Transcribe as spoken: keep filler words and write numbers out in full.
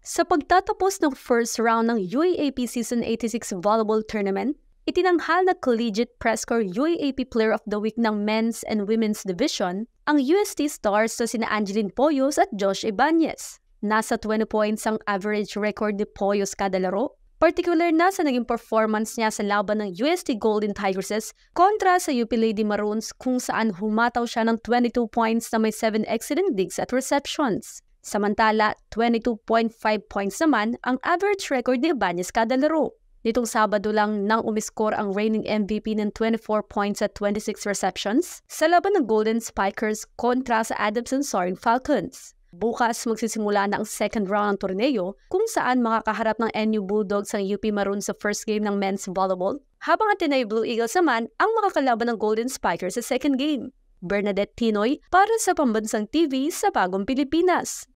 Sa pagtatapos ng first round ng U A A P Season eighty-six Volleyball Tournament, itinanghal na Collegiate Press Corps U A A P Player of the Week ng Men's and Women's Division ang U S T Stars na sina Angge Poyos at Josh Ybanez. Nasa twenty points ang average record ni Poyos kada laro, particular na sa naging performance niya sa laban ng U S T Golden Tigresses kontra sa U P Lady Maroons kung saan humataw siya ng twenty-two points na may seven excellent digs at receptions. Samantala, twenty-two point five points naman ang average record ni Ybanez kada laro. Nitong Sabado lang nang umiskor ang reigning M V P ng twenty-four points at twenty-six receptions sa laban ng Golden Spikers kontra sa Adamson Soaring Falcons. Bukas magsisimula na ang second round ng torneo kung saan makakaharap ng N U Bulldogs ang U P Maroons sa first game ng men's volleyball, habang ang Tinoy Blue Eagles naman ang makakalaban ng Golden Spikers sa second game. Bernadette, Tinoy para sa Pambansang T V sa Bagong Pilipinas.